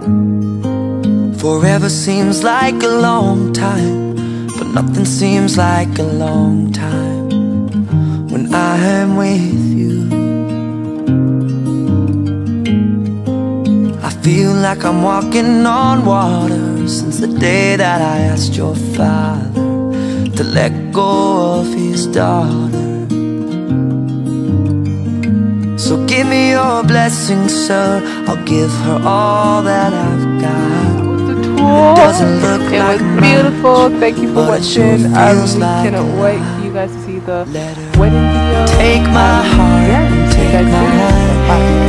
Forever seems like a long time, but nothing seems like a long time when I am with you. I feel like I'm walking on water since the day that I asked your father to let go of his daughter. So give me your blessing, sir. I'll give her all that I've got. It doesn't look like it was beautiful. Thank you for watching. I really cannot wait for you guys to see the wedding video. Take my heart, yeah, take my hand.